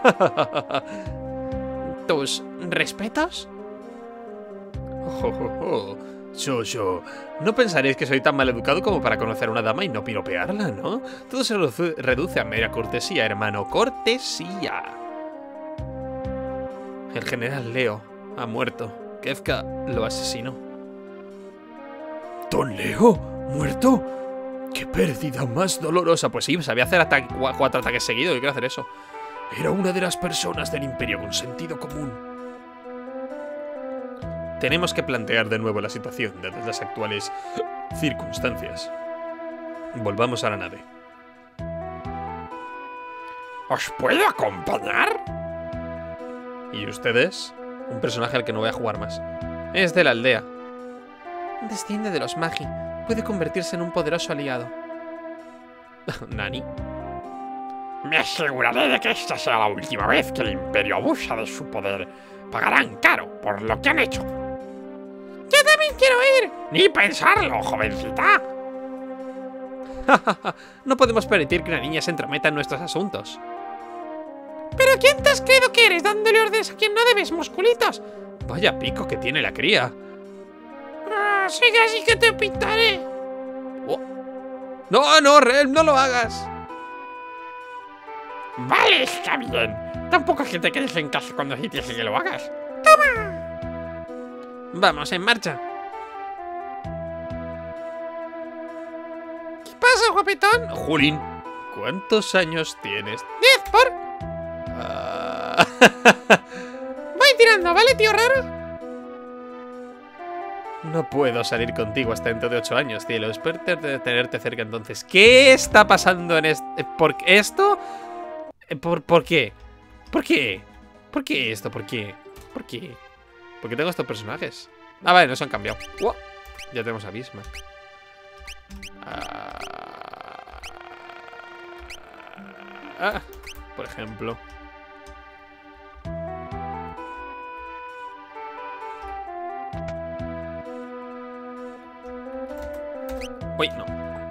¿Tus respetos? Yo. No pensaréis que soy tan mal educado como para conocer a una dama y no piropearla, ¿no? Todo se reduce a mera cortesía, hermano. Cortesía. El general Leo ha muerto. Kefka lo asesinó. ¿Don Leo? ¿Muerto? ¡Qué pérdida más dolorosa! Pues sí, sabía hacer 4 ataques seguidos. Yo quiero hacer eso. Era una de las personas del Imperio con sentido común. Tenemos que plantear de nuevo la situación, dadas las actuales circunstancias. Volvamos a la nave. ¿Os puedo acompañar? ¿Y ustedes? Un personaje al que no voy a jugar más. Es de la aldea. Desciende de los Magi. Puede convertirse en un poderoso aliado. ¿Nani? Me aseguraré de que esta sea la última vez que el Imperio abusa de su poder. Pagarán caro por lo que han hecho. ¡Yo también quiero ir! ¡Ni pensarlo, jovencita! No podemos permitir que una niña se entrometa en nuestros asuntos. ¿Pero quién te has creído que eres dándole órdenes a quien no debes, musculitos? Vaya pico que tiene la cría. Sigue así que te pintaré. Oh. No, Rem, no lo hagas. Vale, está bien. Tampoco es que te quedes en casa cuando sí te que lo hagas. ¡Toma! Vamos, en marcha. ¿Qué pasa, guapetón? Julín, ¿cuántos años tienes? 10 por... Voy tirando, ¿vale, tío raro? No puedo salir contigo hasta dentro de 8 años, cielo. Espero tenerte cerca entonces. ¿Qué está pasando en este...? ¿Por esto? ¿Por qué? ¿Por qué? ¿Por qué esto? ¿Por qué? ¿Por qué? ¿Por qué tengo estos personajes? Ah, vale, no se han cambiado. ¡Wow! Ya tenemos a Bismarck. Por ejemplo. Uy, no.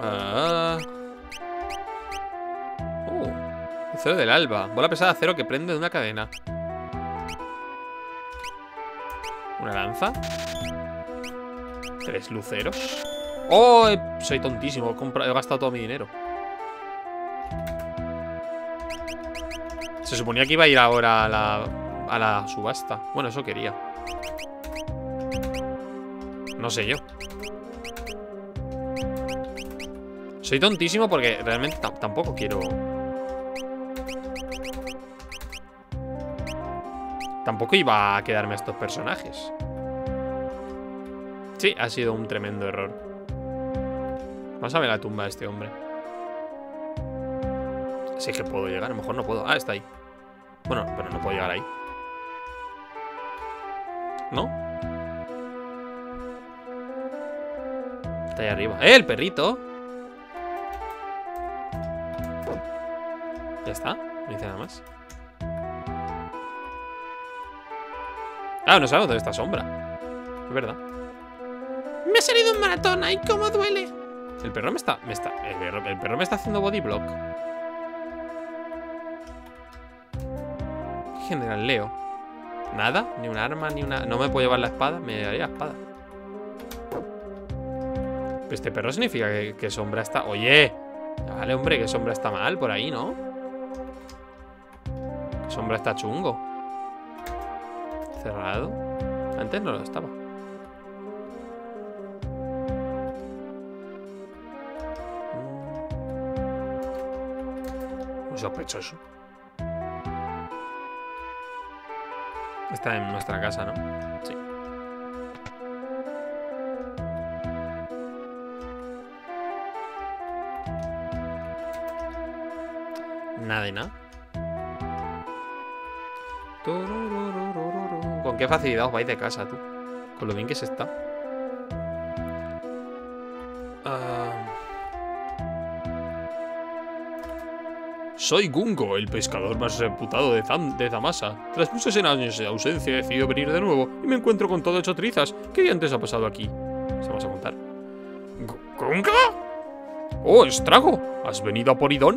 El cero del alba. Bola pesada cero que prende de una cadena. Una lanza. 3 luceros. ¡Oh! Soy tontísimo. He gastado todo mi dinero. Se suponía que iba a ir ahora a la subasta. Bueno, eso quería. No sé yo. Soy tontísimo porque realmente tampoco quiero... Tampoco iba a quedarme a estos personajes. Sí, ha sido un tremendo error. Vamos a ver la tumba de este hombre. Sí que puedo llegar, a lo mejor no puedo. Ah, está ahí. Bueno, pero no puedo llegar ahí. ¿No? Está ahí arriba. ¡El perrito! Ya está, no dice nada más. Ah, no sabemos dónde está Sombra. Es verdad. Me ha salido un maratón, ¡ay, cómo duele! El perro me está haciendo body block. General Leo. Nada, ni un arma, ni una... No me puedo llevar la espada, me daría la espada. Pero este perro significa que Sombra está... Oye, vale, hombre, que Sombra está mal por ahí, ¿no? Que Sombra está chungo. Cerrado. Antes no lo estaba. Muy sospechoso. Está en nuestra casa, ¿no? Sí. Nada y nada. Con qué facilidad os vais de casa, tú. Con lo bien que se está. Soy Gungo, el pescador más reputado de Zamasa. Tras muchos años de ausencia he decidido venir de nuevo y me encuentro con todo hecho trizas. ¿Qué antes ha pasado aquí? Se vamos a contar. ¿Gungo? ¡Oh, Estrago! ¿Has venido a por Idón?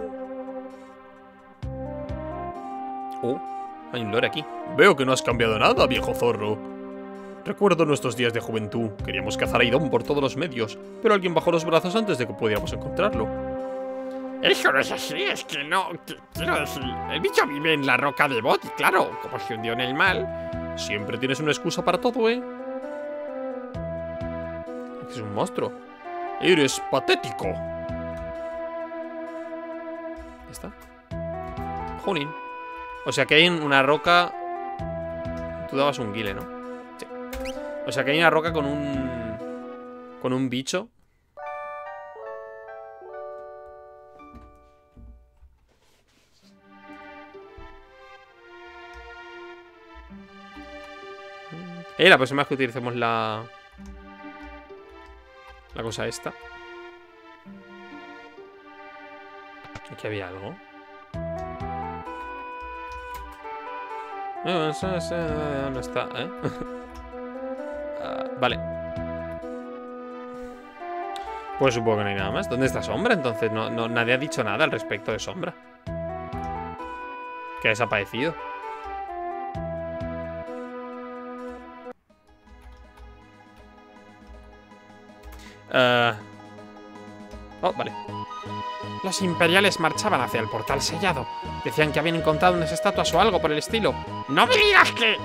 Oh, hay un lore aquí. Veo que no has cambiado nada, viejo zorro. Recuerdo nuestros días de juventud. Queríamos cazar a Idón por todos los medios, pero alguien bajó los brazos antes de que pudiéramos encontrarlo. Eso no es así, es que no... Quiero decir, el bicho vive en la roca de Bot y claro, como se hundió en el mal... Siempre tienes una excusa para todo, ¿eh? Es un monstruo. Eres patético. ¿Está? Junin. O sea que hay una roca... Tú dabas un guile, ¿no? Sí. O sea que hay una roca con un... Con un bicho. La próxima vez que utilicemos la cosa esta. Aquí había algo. No está, ¿eh? Vale. Pues supongo que no hay nada más. ¿Dónde está Sombra? Entonces nadie ha dicho nada al respecto de Sombra. Que ha desaparecido. Oh, vale. Los imperiales marchaban hacia el portal sellado. Decían que habían encontrado unas estatuas o algo por el estilo. ¡No me digas que!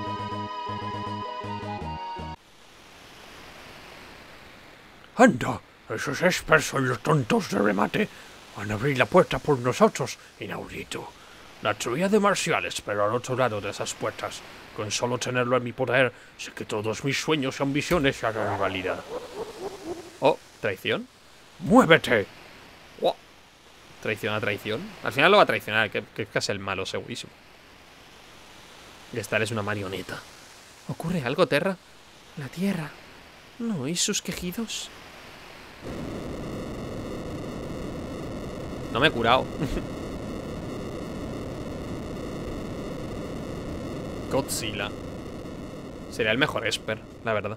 ¡Anda! Esos espers son los tontos de remate. Van a abrir la puerta por nosotros. Inaudito. La tríade marciales, pero al otro lado de esas puertas. Con solo tenerlo en mi poder, sé que todos mis sueños y ambiciones se harán realidad. Oh, ¿traición? ¡Muévete! Oh, traición a traición. Al final lo va a traicionar, que es casi el malo, segurísimo. Y esta es una marioneta. ¿Ocurre algo, Terra? La tierra. ¿No oís sus quejidos? No me he curado. Godzilla. Sería el mejor Esper, la verdad.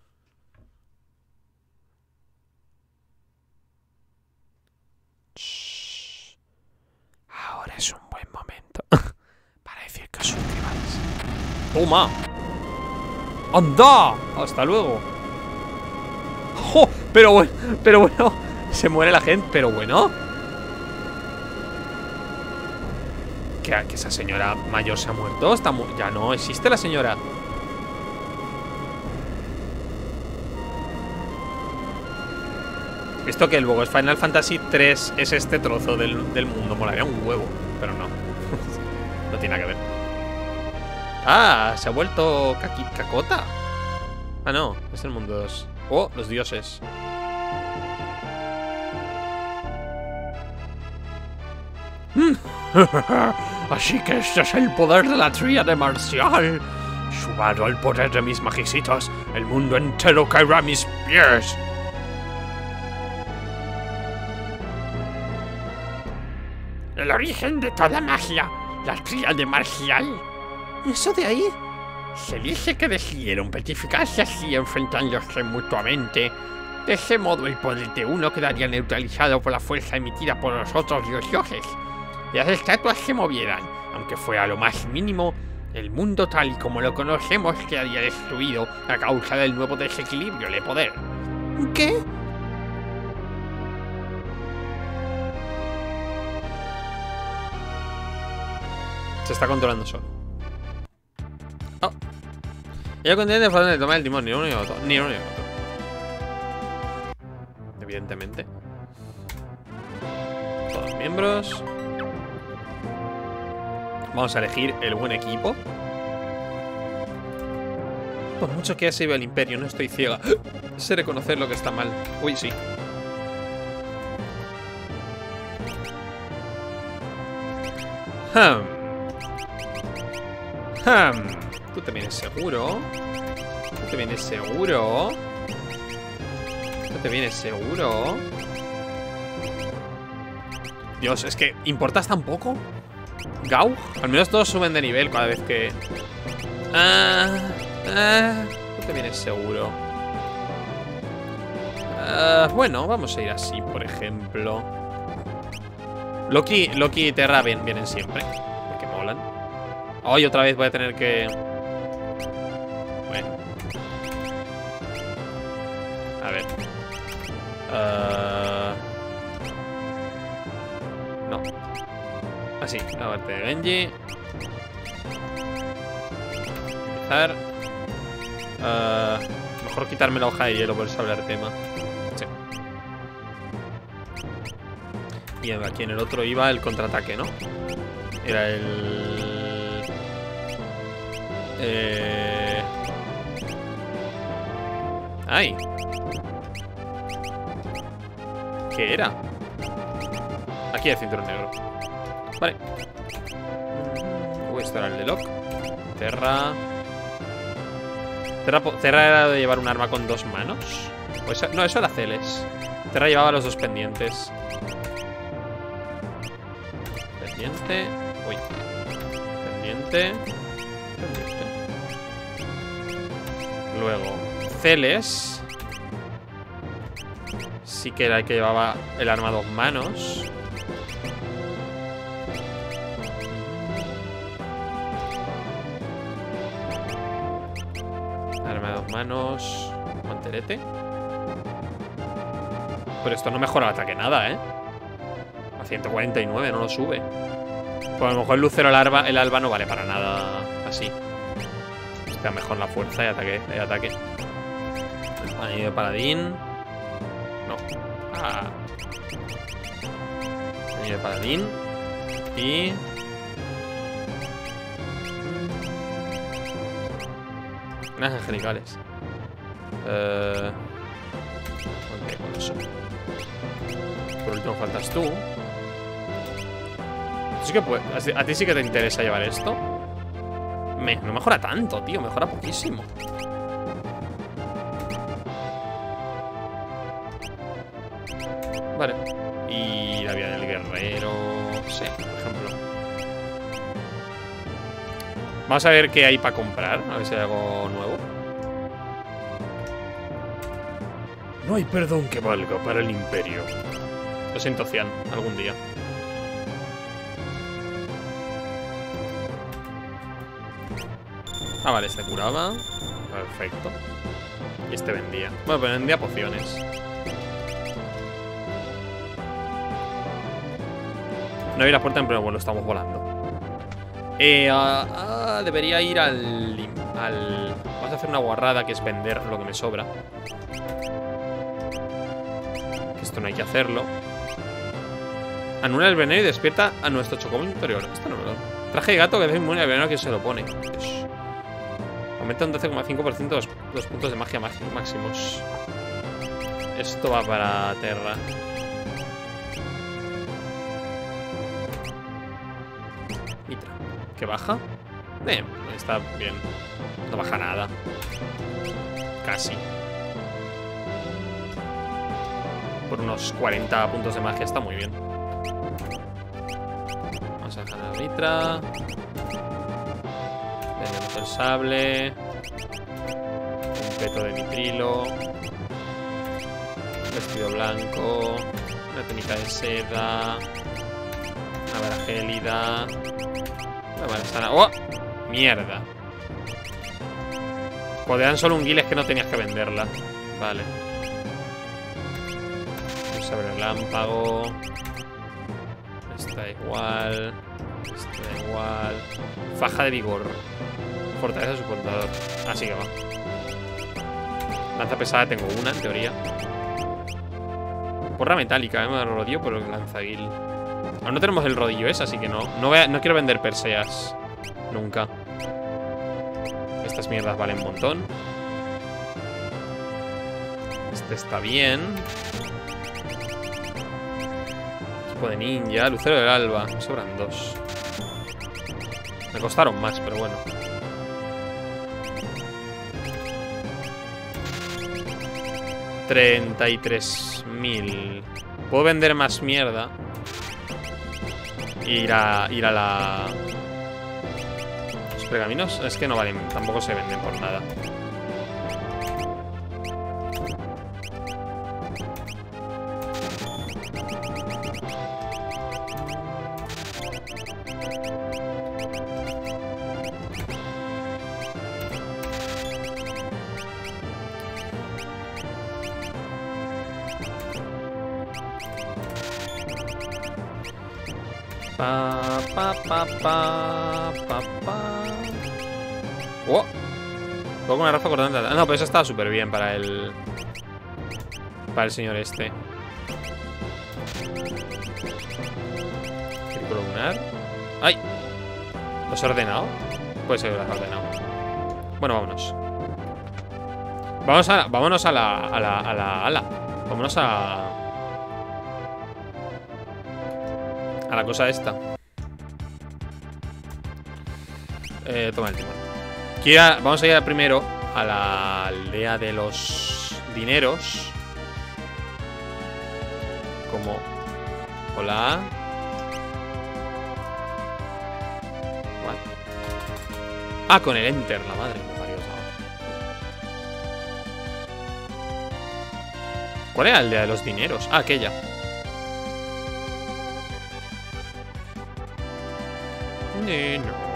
Ahora es un buen momento para decir que os suscribáis. ¡Toma! ¡Anda! ¡Hasta luego! ¡Oh! Pero bueno, se muere la gente, pero bueno. ¿Que esa señora mayor se ha muerto? Ya no existe la señora. Visto que luego es Final Fantasy 3 es este trozo del mundo. Molaría un huevo, pero no. No tiene nada que ver. Ah, se ha vuelto Cacota. Ah, no, es el mundo 2. Oh, los dioses. Así que este es el poder de la tríade marcial. Sumado al poder de mis magicitos, el mundo entero caerá a mis pies. El origen de toda magia, la tríade marcial. ¿Eso de ahí? Se dice que decidieron petrificarse así enfrentándose mutuamente. De ese modo el poder de uno quedaría neutralizado por la fuerza emitida por los otros dioses. Y las estatuas se movieran, aunque fuera lo más mínimo, el mundo tal y como lo conocemos quedaría destruido a causa del nuevo desequilibrio de poder. ¿Qué? Se está controlando solo. Oh. Ella contiene el de tomar el timón, ni uno ni otro. Ni uno ni otro. Evidentemente. Todos los miembros. Vamos a elegir el buen equipo. Por mucho que se viva el imperio, no estoy ciega. Sé reconocer lo que está mal. Uy, sí. Tú te vienes seguro. Tú te vienes seguro. Tú te vienes seguro. Dios, es que ¿importas tan poco? Gau. Al menos todos suben de nivel cada vez que... No te vienes seguro. Bueno, vamos a ir así, por ejemplo. Loki y Terra vienen siempre, porque molan. Hoy otra vez voy a tener que... Bueno. A ver. No. Así, la parte de Genji. Empezar. Mejor quitarme la hoja de hielo por saber el tema. Sí. Y aquí en el otro iba el contraataque, ¿no? Era el... ¡Ay! ¿Qué era? Aquí hay cinturón negro. Vale. Uy, esto era el de Lock. Terra era de llevar un arma con 2 manos. Pues, no, eso era Celes. Terra llevaba los 2 pendientes. Pendiente. Uy. Pendiente. Pendiente. Luego, Celes sí que era el que llevaba el arma a 2 manos. Arma a 2 manos. Mantelete. Pero esto no mejora el ataque nada, ¿eh? A 149, no lo sube. Pues a lo mejor el lucero el alba no vale para nada así. Está mejor la fuerza y ataque. Anillo de paladín. No. Anillo de paladín. Y... unas angelicales. Ok, con eso. Por último faltas tú. Sí que ¿a ti sí que te interesa llevar esto? No mejora tanto, tío. Mejora poquísimo. Vale. Y la vía del guerrero... Sí, por ejemplo. Vamos a ver qué hay para comprar. A ver si hay algo nuevo. No hay perdón que valga para el imperio. Lo siento, Cian. Algún día. Ah, vale, este curaba. Perfecto. Y este vendía. Bueno, pero vendía pociones. No hay la puerta en pleno vuelo, estamos volando. Debería ir al... Vamos a hacer una guarrada que es vender lo que me sobra. Que esto no hay que hacerlo. Anula el veneno y despierta a nuestro chocobón interior. Esto no me lo... Traje de gato que hace inmune al veneno que se lo pone. Aumenta un 12,5% los puntos de magia máximos. Esto va para Terra. Mitra. ¿Qué baja? Está bien. No baja nada. Casi. Por unos 40 puntos de magia está muy bien. Vamos a dejar a Mitra. Vendemos el sable. Un peto de mitrilo. Un vestido blanco. Una túnica de seda. Una vara gélida. Una vara sana. ¡Oh! ¡Mierda! Codean solo un guil, es que no tenías que venderla. Vale. Un sable relámpago. Está igual. Está igual. Faja de vigor. Fortaleza de su portador. Así que va. Lanza pesada tengo una, en teoría. Porra metálica, me rodillo por el lanzaguil. Aún no tenemos el rodillo ese, así que no quiero vender perseas. Nunca. Estas mierdas valen un montón. Este está bien. Equipo de ninja, lucero del alba. Me sobran 2. Me costaron más, pero bueno. $33.000. Puedo vender más mierda. Ir a la... Los pergaminos es que no valen, tampoco se venden por nada. Oh, pongo una raza cortante. Ah, no, pero eso estaba súper bien para el señor este. Círculo lunar. ¡Ay! ¿Los he ordenado? Puede ser que los he ordenado. Bueno, vámonos. Vámonos a la vámonos a la cosa esta. Toma el timón. Vamos a ir primero a la aldea de los dineros. Como... Hola. What? Ah, con el enter, la madre me parió. ¿Cuál era la aldea de los dineros? Ah, aquella. No.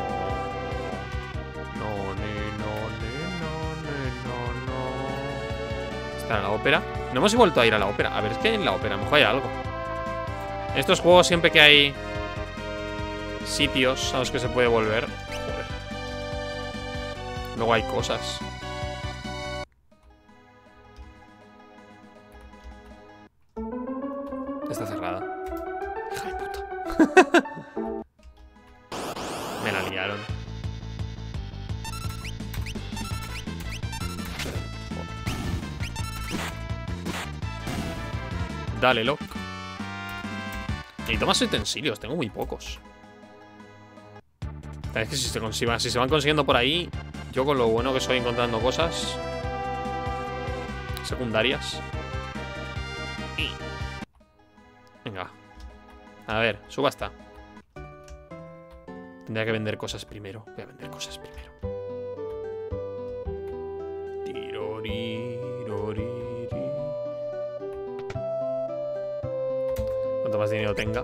¿Está la ópera? No hemos vuelto a ir a la ópera. A ver, es que en la ópera a lo mejor hay algo. En estos juegos siempre que hay sitios a los que se puede volver, joder, luego hay cosas. Está cerrada. Hija de puta. Me la liaron. Dale, loco. Necesito más utensilios, tengo muy pocos. Es que si se van consiguiendo por ahí, yo con lo bueno que soy encontrando cosas secundarias. Venga. A ver, subasta. Tendría que vender cosas primero. Voy a vender cosas primero. Cuanto más dinero tenga,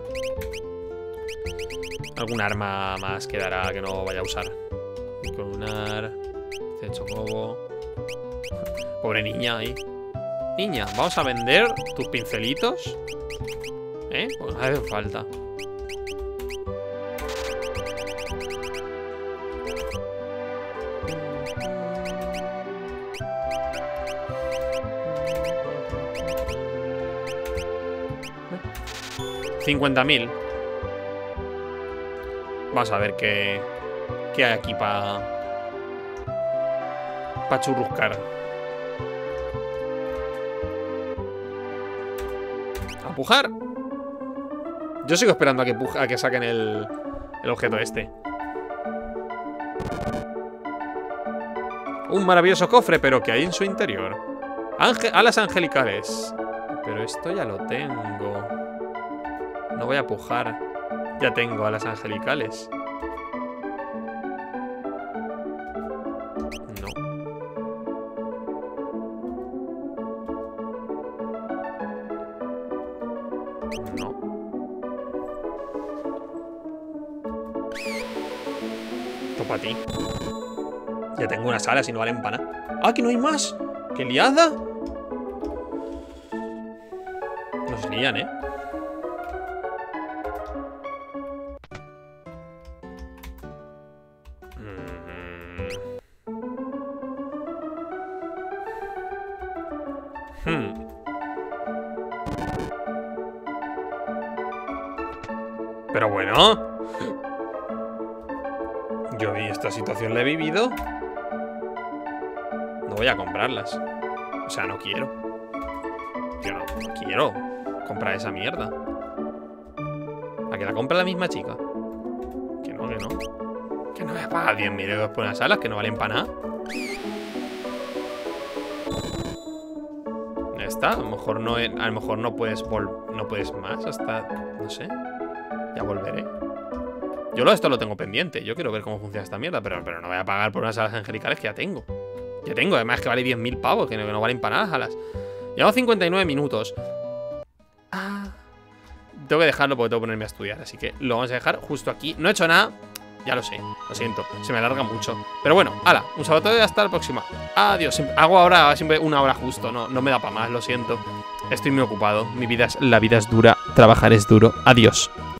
algún arma más quedará que no vaya a usar. Colunar, chocobo. Pobre niña ahí. Niña, vamos a vender tus pincelitos. Pues no hace falta. $50.000. Vamos a ver qué hay aquí para churruscar. ¿A pujar? Yo sigo esperando a que saquen el objeto este. Un maravilloso cofre, pero ¿qué hay en su interior? Alas angelicales. Pero esto ya lo tengo. No voy a pujar. Ya tengo alas angelicales. No. No. Esto para ti. Ya tengo unas alas y no valen para nada. ¡Ah, que no hay más! ¡Qué liada! Nos lían, ¿eh? Pero bueno, yo vi esta situación, la he vivido. No voy a comprarlas. O sea, no quiero. Yo no quiero comprar esa mierda. ¿A que la compra la misma chica? Que no, que no. Que no voy a pagar 10.000 euros por unas alas que no valen para nada. Ya está, a lo mejor no puedes más hasta, no sé. Ya volveré. Yo esto lo tengo pendiente. Yo quiero ver cómo funciona esta mierda, pero no voy a pagar por unas alas angelicales que ya tengo. Además que vale 10.000 pavos, que no valen para nada las alas. Llevamos 59 minutos. Tengo que dejarlo porque tengo que ponerme a estudiar. Así que lo vamos a dejar justo aquí. No he hecho nada. Ya lo sé, lo siento, se me alarga mucho. Pero bueno, hala, un saludo y hasta la próxima. Adiós, hago ahora siempre una hora justo. No me da para más, lo siento. Estoy muy ocupado, la vida es dura, trabajar es duro. Adiós.